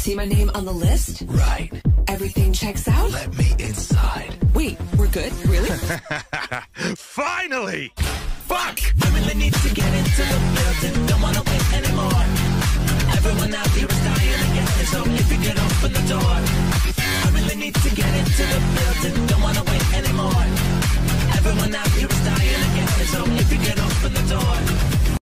See my name on the list? Right. Everything checks out? Let me inside. Wait, we're good? Really? Finally! Fuck! I really need to get into the building. Don't wanna wait anymore. Everyone out here is dying to get this, so if you could open the door. I really need to get into the building.